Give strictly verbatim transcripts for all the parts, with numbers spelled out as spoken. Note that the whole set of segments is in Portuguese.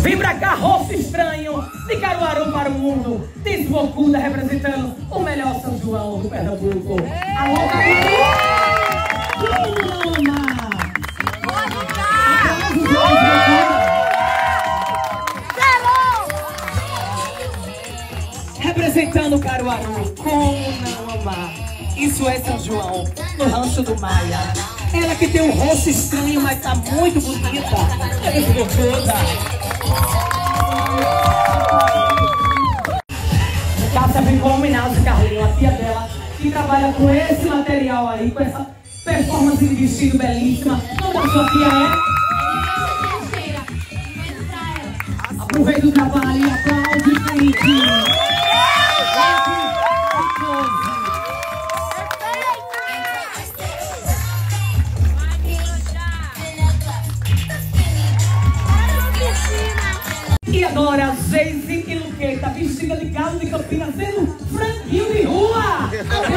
Vem pra cá, rosto estranho, de Caruaru para o mundo, desbocuda representando o melhor São João do Pernambuco. Alô, representando Caruaru, como não amar? Isso é São João, no Rancho do Maia. Ela que tem um rosto estranho, mas tá muito bonita. É desbocuda. Passa bem com homenagem a Carlinho, a tia dela, que trabalha com esse material aí, com essa performance de vestido belíssima. O nome da sua tia é? Aproveita o trabalho e aplaude, gente. E agora, Geise e Luqueta, vestida de galo de Campinas, sendo franguinho de rua!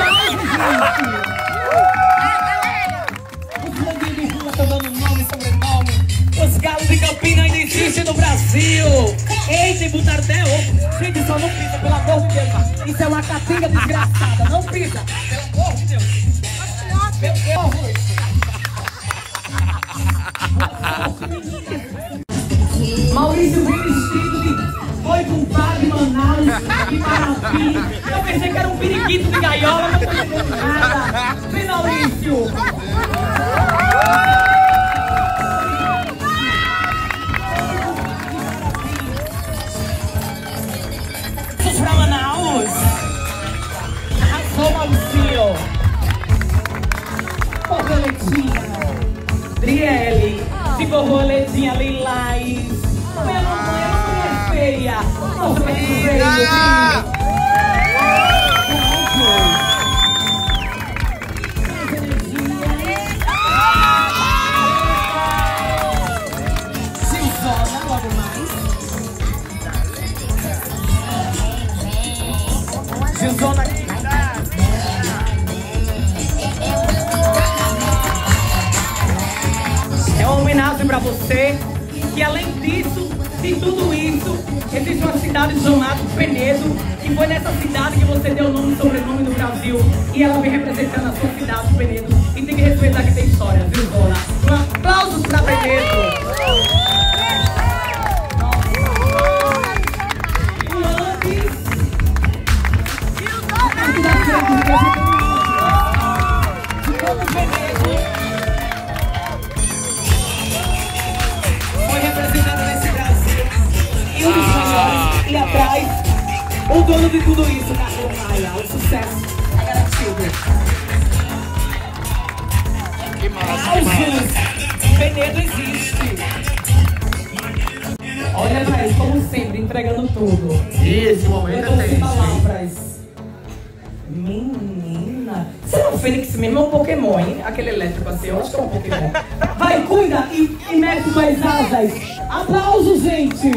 Os franguinhos de rua estão dando nome e sobrenome. Os galos de Campinas ainda existem no Brasil. Eita, e botaram até ovo. Gente, só não pisa, pelo amor de Deus. Isso é uma catinga desgraçada. Não pisa, pelo amor de Deus. Meu Deus. Maurício vem vestido de boi com pá de Manaus, de Paraty. Eu pensei que era um periquito de gaiola, não tô entendendo nada. Vem, Maurício. Vamos pra Manaus. Arrasou, Maurício. Borboletinha. Driele. De borboletinha lilás. Minha mamãe, a mamãe é feia. Nossa, que feio. Silvana, logo mais. Silvana. É uma homenagem pra você. E além disso, de tudo isso, existe uma cidade chamada Penedo, que foi nessa cidade que você deu o nome e sobrenome no Brasil. E ela vem representando a sua cidade, Penedo. E tem que respeitar que tem história, viu, dona? Um aplauso pra Penedo! E atrás, o dono de tudo isso, Carlos Maia. O sucesso é garantido. Que massa, que massa. Penedo existe. Olha pra ele, como sempre, entregando tudo. E esse momento é tenso. Palavras. Menina. Você não é um Fênix mesmo, é um Pokémon, hein? Aquele elétrico assim, eu acho que é um Pokémon. Vai, cuida e, e mete mais asas. Aplausos, gente.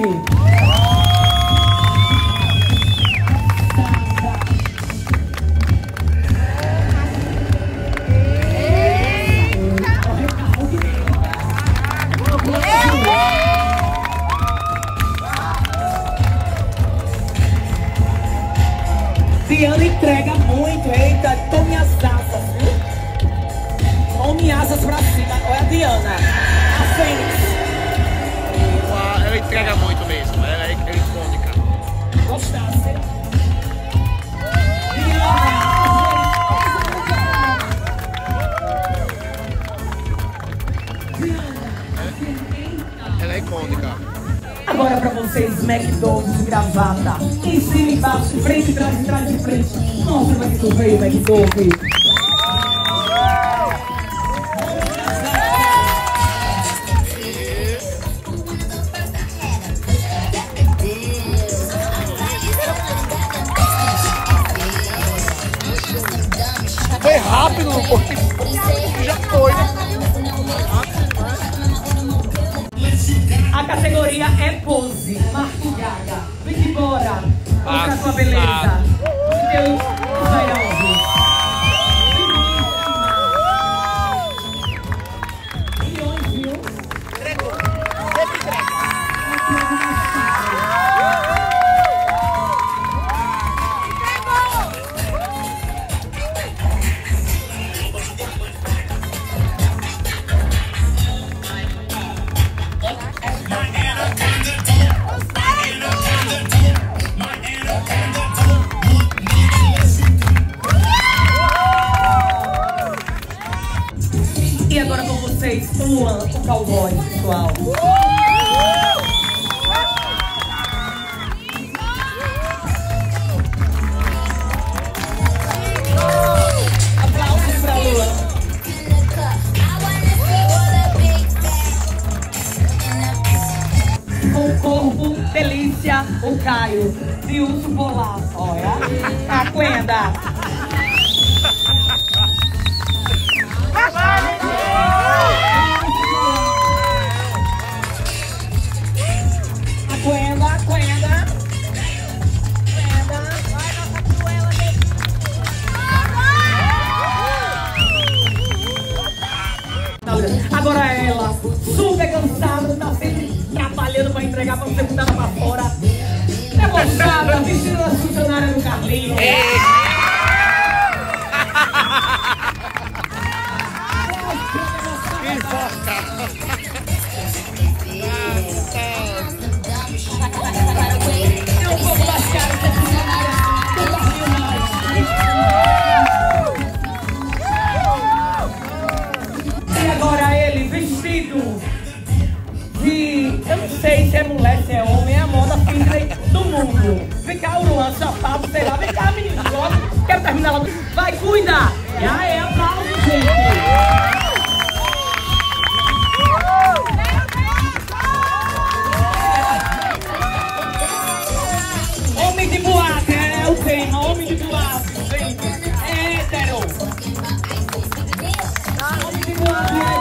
Diana entrega muito, eita, tome as asas, viu? Tome asas pra cima, olha a Diana, a Fênix. Ela entrega muito mesmo, ela é icônica. Gostasse? Diana! Ela é icônica. Agora pra vocês, McDonald's de gravata. Em cima, embaixo, frente, trás, trás de frente. Nossa, como é que tu veio, McDonald's? Foi rápido, porque já foi, né? A categoria é pose, Marco Gaga. Vem embora, mostrar sua beleza. Deus, Milhões, viu? Entregou. Sempre entrega. o corpo, delícia, o Caio, de urso polar. Olha, a Quenda. A Quenda, a Quenda. Agora ela, super cansada, tá sempre trabalhando pra entregar pra você botar pra fora. Debochada, vestindo as funcionárias do Carlinhos. É um pouco mais caro que a funcionária do Carlinhos. E agora ele vestido de... eu não sei se é mulher, se é homem, é a moda fitness do mundo. Vem cá, o Luan, sapato, sei lá. Vem cá, menino, logo. Quero terminar logo. Vai, cuida! E aí, aplauso, gente. Homem de boate, é o tema. Homem de boate, gente. É hétero. Homem de boate, é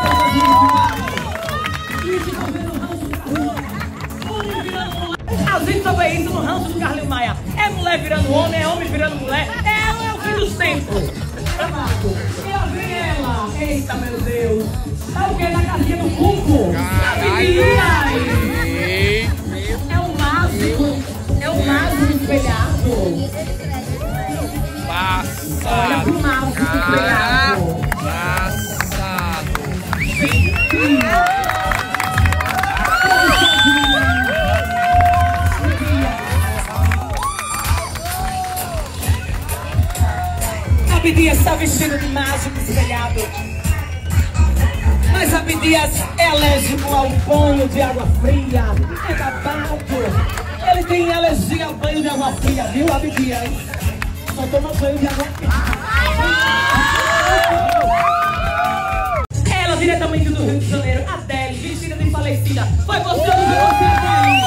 a gente só vê isso no ranço do Carlinhos Maia. É mulher virando homem, é homem virando mulher. Ela é o fim dos tempos. E lá vem ela. Eita, meu Deus. Tá o quê? Na casinha do cuco? É um mágico. É um mágico espelhado. Passado. Olha pro mágico espelhado. Passado. Abdias está vestido de mágico espelhado. Mas Abdias é alérgico ao banho de água fria. É babado. Ele tem alergia ao banho de água fria, viu, Abdias? Só toma banho de água fria. Ela, diretamente do Rio de Janeiro, Adele, vestida de falecida. Foi você ou não foi você, Adele?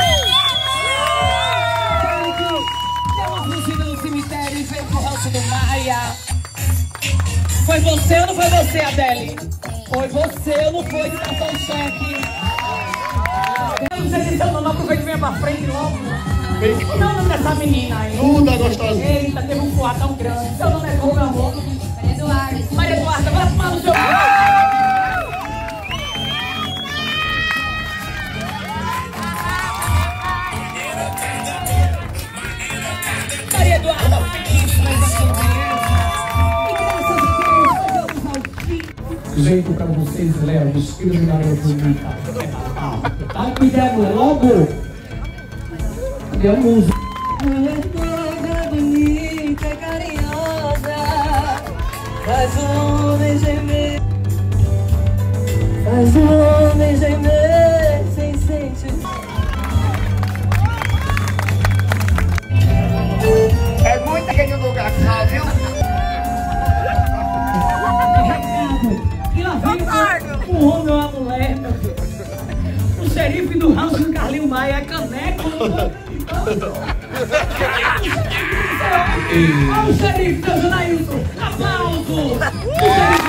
Deu uma fugida no cemitério e veio pro rancho do Maia. Foi você ou não foi você, Adele? Foi você ou não foi que passou o cheque? Eu não sei se seu nome, aproveita e venha pra frente logo. Qual é o nome dessa menina aí? Tudo gostosinha. Eita, teve um coar tão grande. Seu nome é como, meu amor? Maria Eduarda. Maria Eduarda, vai tomar no seu... Maria Eduarda, feliz, mas aqui não jeito pra vocês, Léo, vestido de garoto bonita. Tá cuidando logo. Cadê a música? Mulher toda bonita, carinhosa, faz o homem gemer, faz o homem gemer sem sentir. É muito aquele lugar, viu? E lá vem o homem ou a mulher, meu Deus. O xerife do rancho do Carlinhos Maia é caneco. Olha o xerife, seu Janailson. Aplauso. O xerife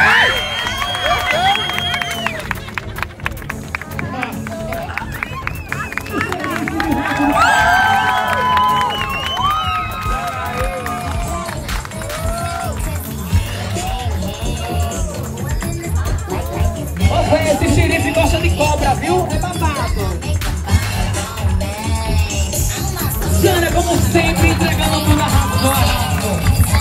esse xerife gosta de cobra, viu? É babado. Jana, como sempre, entregando tudo arraso, arraso.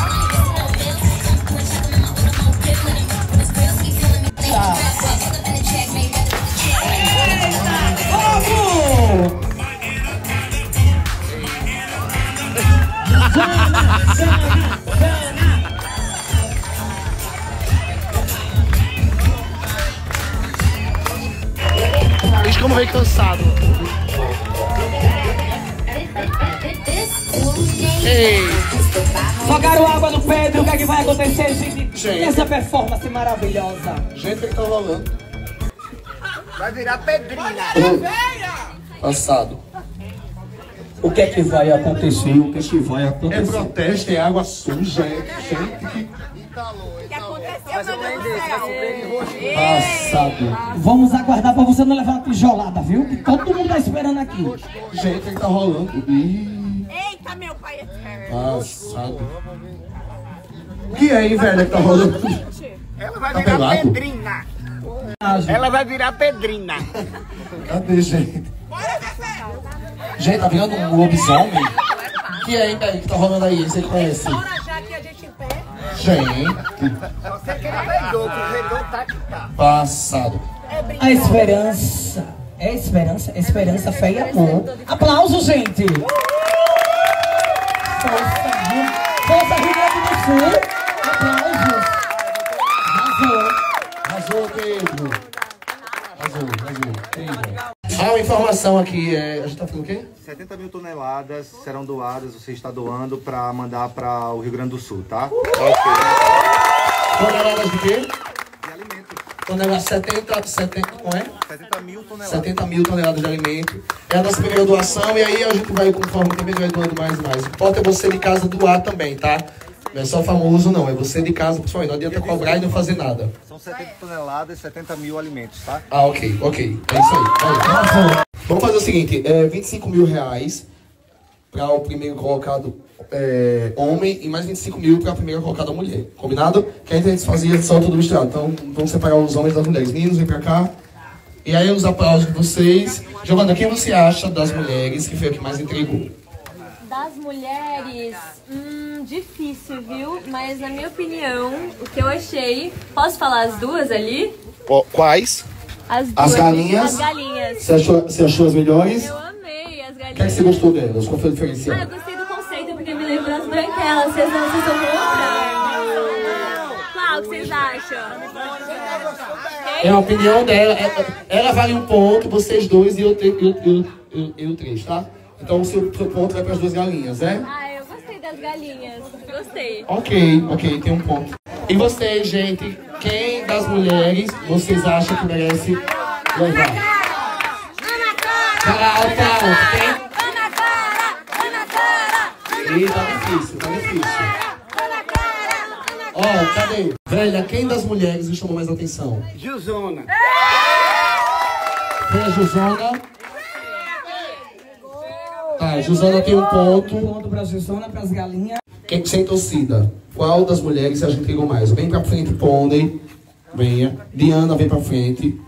Tá. Eita, vamos! Jana, Jana, Jana. Veja como veio cansado. Ei! Jogaram água no Pedro, o que é que vai acontecer, gente? Gente. Essa performance maravilhosa. Gente, o que tá rolando? Vai virar pedrinha. Venha! Passado. O que é que vai acontecer? O que é que vai acontecer? É protesto, é água suja, é gente que... O que aconteceu, meu Deus do céu? Passado. Vamos aguardar pra você não levar uma tijolada, viu? Que todo mundo tá esperando aqui. Gente, o que tá rolando? Ih, Eita, meu pai eterno. passado. O que é, hein, velho, que tá rolando? Ela vai Tá virar pelado? pedrina. Ela vai virar pedrina. Cadê, gente? Gente, tá virando um lobisomem? O que é, hein, velho, que tá rolando aí? Você conhece? Bora já que a gente em pé. Gente. Você que ele pegou, que o redor tá que tá. Passado. A esperança. É esperança, é esperança, fé e amor. Aplausos, gente. Força, Rio- Força Rio Grande do Sul. Aplausos. Arrasou. Arrasou, Pedro. Arrasou, arrasou. Pedro. Ah, uma informação aqui, é... a gente tá falando o quê? setenta mil toneladas serão doadas, você está doando para mandar para o Rio Grande do Sul, tá? Toneladas de quê? De alimentos. Toneladas setenta, setenta, como é? setenta mil toneladas. setenta mil toneladas de alimento. É a nossa primeira doação e aí a gente vai, conforme também vai doando mais e mais. O que importa é você de casa doar também, tá? Não é só famoso não, é você de casa, pessoal, não adianta cobrar e não fazer nada. São setenta toneladas e setenta mil alimentos, tá? Ah, ok, ok. É isso aí. Aí. Vamos fazer o seguinte, é vinte e cinco mil reais para o primeiro colocado é, homem e mais vinte e cinco mil para a primeira colocada mulher. Combinado? Que a gente fazia só tudo misturado. Então vamos separar os homens das mulheres. Meninos, vem pra cá. E aí os aplausos de vocês. Giovana, quem você acha das mulheres que foi a que mais entregou? Das mulheres, hum, difícil, viu? Mas na minha opinião, o que eu achei... Posso falar as duas ali? Quais? As duas. As galinhas? As galinhas. Você achou, você achou as melhores? Eu amei as O que é que galinhas. você gostou delas? Qual foi o Ah, diferencial? eu gostei do conceito, porque me lembra as branquelas. Vocês não, vocês são contra? Qual que vocês acham? É a opinião dela. É- Ela vale um ponto, vocês dois e eu, te- eu, eu, eu, eu três, tá? Então o seu, seu ponto vai para as duas galinhas, é? Ah, eu gostei das galinhas. Gostei. Ok, ok, tem um ponto. E vocês, gente, quem das mulheres vocês acham que merece levar? Cara alta, alta, quem? Ana Clara! Ana Clara! Ih, tá difícil, tá difícil. Ó, cadê? Velha, quem das mulheres me chamou mais atenção? Gilzona. Foi a Jusona. Tá, a Jusona tem um ponto. Ponto pra Jusona, pras galinhas. Quem sem torcida? Qual das mulheres você acha que entregou mais? Vem pra frente, Pônei. Venha. Diana, vem pra frente.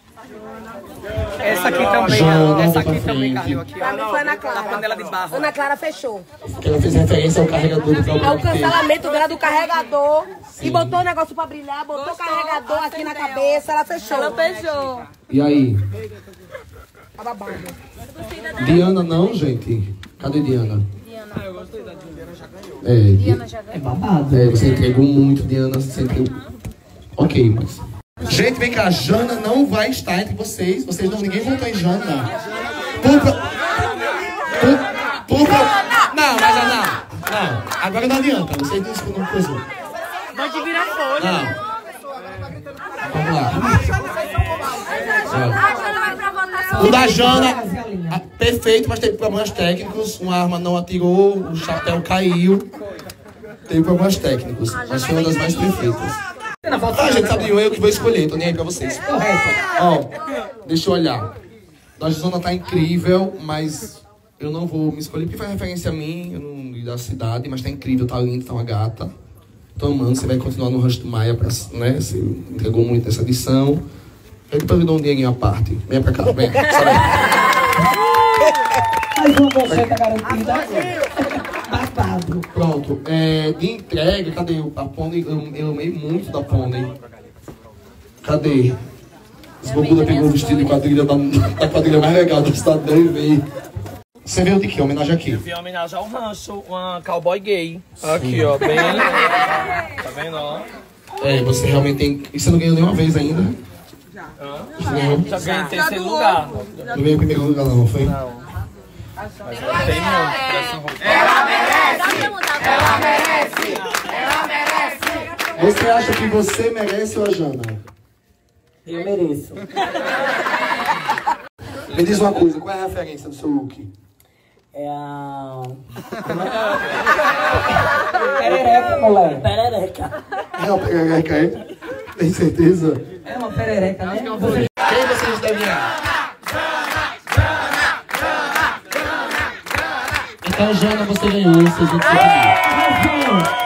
Essa aqui também, Jana, essa pra aqui também frente. caiu aqui, Pra mim ó. foi Ana Na Clara. panela de barro. Ana Clara fechou. Que ela fez referência ao carregador do É o próprio cancelamento dela do carregador. E botou o negócio pra brilhar, botou o carregador aqui na cabeça, ela fechou. Ela fechou. E aí? Tá babado. Diana não, gente? Cadê Diana? É, Diana já É babado. É, você entregou muito, Diana, você entregou... Ok, mas... Gente, vem cá, Jana não vai estar entre vocês. Vocês não, ninguém votou em Jana. Por, por, por, por, não, mas não, não. Agora não adianta, vocês não escutam coisa. Pode virar folha. Não. Vamos lá. O da Jana, ah, perfeito, mas teve problemas técnicos. Uma arma não atirou, o chapéu caiu. Teve problemas técnicos, mas foi uma das mais perfeitas. Ah, gente, sabe, eu que vou escolher, tô nem aí pra vocês. Ó, deixa eu olhar. Da Zona tá incrível, mas eu não vou me escolher porque faz referência a mim, eu não e da cidade, mas tá incrível, tá lindo, tá uma gata. Tô amando, você vai continuar no Rancho do Maia, pra, né? Você entregou muito nessa edição. Eu depois eu dou um dinheirinho à parte. Vem pra cá, vem. Sai Mais uma bolseta garantida. Babado. Pronto, é, de entrega, cadê a Pônei? Eu, eu amei muito da Pônei. Cadê? Os Bobuda pegou o vestido de quadrilha da, da quadrilha mais legal da cidade dele e veio. Você veio de que? Homenagem aqui? Eu vi uma homenagem ao rancho, uma cowboy gay. Aqui, ó, bem... Tá vendo, ó? É, você realmente tem... E você não ganhou nenhuma vez ainda? Já. Você ganhou? Já ganhei em terceiro lugar. Não ganhou em primeiro lugar não, foi? Não. Mas eu tenho muito pra essa roupa. Ela merece! Ela merece! Ela merece! Você acha que você merece ou a Jana? Eu mereço. Me diz uma coisa, qual é a referência do seu look? É a... Perereca, moleque. Perereca. É uma perereca, é? Tem certeza? É uma perereca, né? Quem vocês devem ganhar? Então, Jana, você ganhou. Você já tinha.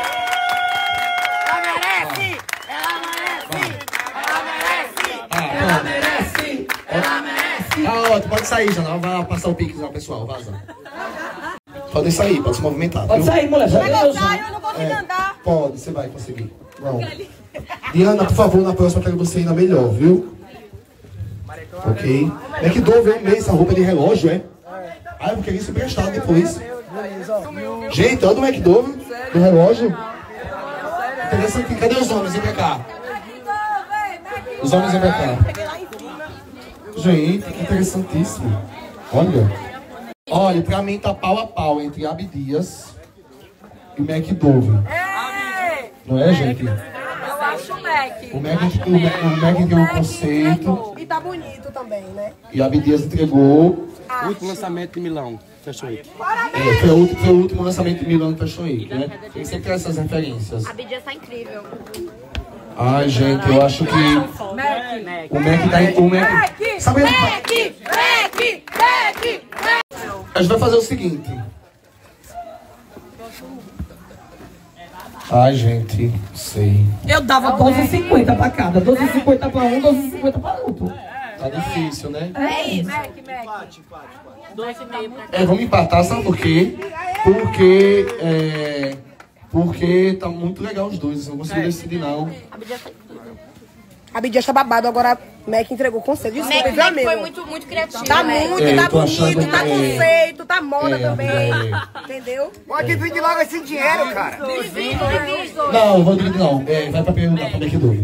Ah, ótimo, pode sair, Jana. Vai passar o pique ao pessoal, vaza. Podem sair, pode se movimentar. Pode viu? sair, mulher. Já Mas eu saio, eu não consigo É, andar. pode, você vai conseguir. Vamos. Diana, por favor, na próxima eu quero você ainda melhor, viu? Ok. É que dou, eu amei essa roupa de relógio, é? Ah, eu vou querer isso emprestado depois. Gente, olha do McDowell, do relógio. Interessante. Cadê os homens? Vem pra cá. Os homens vêm pra cá. Gente, que interessantíssimo. Olha. Olha, pra mim tá pau a pau entre Abdias e o McDowell. Não é, gente? Eu acho o Mac. O Mac, o Mac, o Mac tem um conceito. E tá bonito também, né? E a Abdias entregou. O último lançamento de Milão. Fechou aí. É, foi, o último, foi o último lançamento de Milano Fashion Week, né? Tem sempre essas referências. A Bidia tá incrível. Ai, gente, eu acho que o Mac tá em... O Mac... Sabe Mac, Mac, Mac, Mac. A gente vai fazer o seguinte. Ai, gente, não sei. Eu dava doze e cinquenta pra cada. doze e cinquenta pra um, doze e cinquenta pra outro. Tá difícil, né? É isso. Mac, Mac. É, vamos empatar, sabe por quê? Porque, é... Porque tá muito legal os dois, eu não consigo decidir, não. A Bidia tá babado, agora o Mac entregou o conceito. Desculpa, Mac, viu, Mac amigo? foi muito, muito criativo. Tá né? muito, É, tá eu tô bonito, achando tá que- conceito, tá moda É, também. é. Entendeu? Pode dividir logo esse dinheiro, cara. Não, não vou dividir, não. É, vai pra perguntar pra McDowell.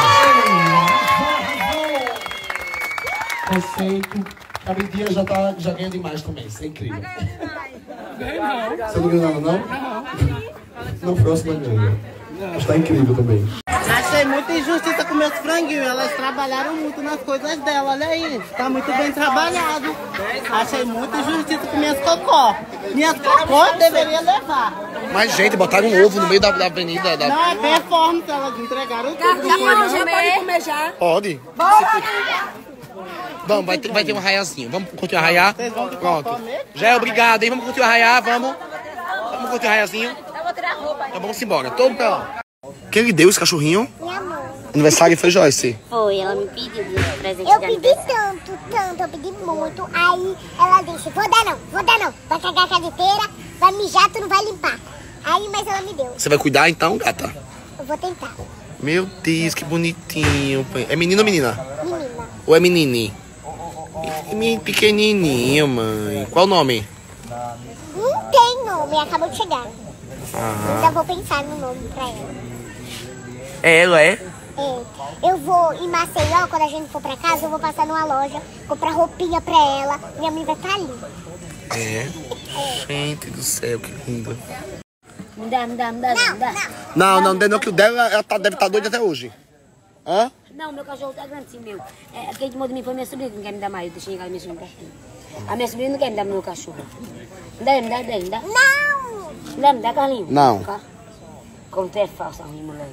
Conceito. A Abdias já, tá, já ganha demais também, isso é incrível. Você não ganhou nada, não? No próximo ganha. Está incrível também. Achei muita injustiça com meus franguinhos. Elas trabalharam muito nas coisas dela, olha aí. Tá muito bem trabalhado. Achei muita injustiça com minhas cocó. Minhas cocó deveria levar. Mas, gente, botaram um ovo no meio da, da avenida. Da... Não, é performance, elas entregaram tudo. Já pode comer, pode comer já. Pode. Bora! Vamos, vai ter, vai ter um arraiazinho. Vamos curtir o arraiá? Vocês vão de Pronto. cocó mesmo? Já é obrigado, hein? Vamos curtir o arraiá, vamos. Vamos curtir o arraiazinho. Eu vou tirar a roupa. Então vamos embora. Todo pra lá. Quem lhe deu esse cachorrinho? Minha mãe. Aniversário foi Joyce. Foi, ela me pediu de presente. Eu pedi tanto, tanto, eu pedi muito. Aí ela disse, vou dar não, vou dar não. Vai cagar a casa inteira, vai mijar, tu não vai limpar. Aí, mas ela me deu. Você vai cuidar então, gata? Eu vou tentar. Meu Deus, que bonitinho. É menino ou menina? Menina. Ou é menine? É pequenininho, mãe. Qual o nome? Não tem nome, acabou de chegar. Ah. Ainda vou pensar no nome pra ela. É ela, é? É, eu vou em Maceió, quando a gente for pra casa, eu vou passar numa loja, comprar roupinha pra ela. Minha mãe vai estar ali. É. Gente do céu, que lindo. Me dá, me dá, me dá, me dá. Não, não, não, que o dela ela tá, deve estar tá doida até hoje. Hã? Não, meu cachorro tá grande assim, meu. É, quem tomou de mim foi minha sobrinha que não quer me dar mais. Eu deixei em casa minha sobrinha pra aqui. A minha sobrinha não quer me dar meu cachorro. Me dá, me dá, me dá, me dá. Não! Me dá, me dá, Carlinhos. Não. Cá. Como tu é falsa, ruim, moleque.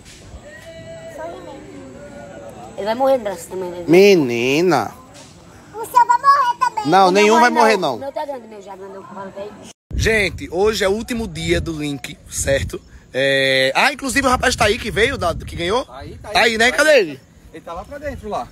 Ele vai morrer no braço também, né? Menina. O seu vai morrer também. Não, nenhum vai morrer, não. O meu tá grande, meu já grandão que fala daí. Gente, hoje é o último dia do link, certo? É... Ah, inclusive o rapaz tá aí que veio, da... que ganhou? Tá aí, tá aí, né? Cadê ele? Ele tá lá pra dentro, lá.